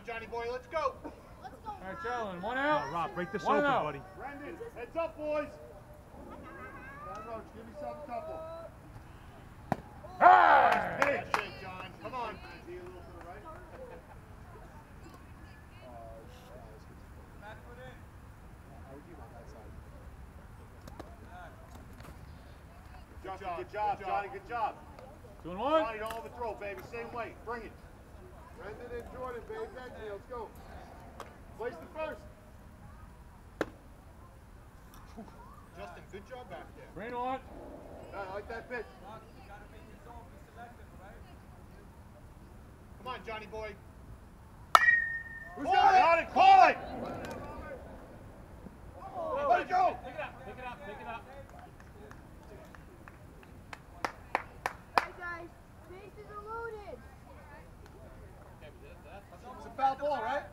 Johnny boy, let's go. All right, Jalen, one out. No, Rob, break this One open, out. buddy. Brendan, heads up, boys. Down Roach, give yourself a couple. Hey! Big shake, John. Come on. See a little to the right. Good job, Johnny, good job. 2 and 1. Johnny, don't overthrow, baby. Same weight. Bring it. Brendan and Jordan, baby. Let's go. Place the first. Justin, good job back there. Bring it on. I like that pitch. Come on, Johnny boy. Who's got it? Call it! Let it go! Pick it up, pick it up, pick it up. Hey guys, bases are loaded. It's a foul ball, right?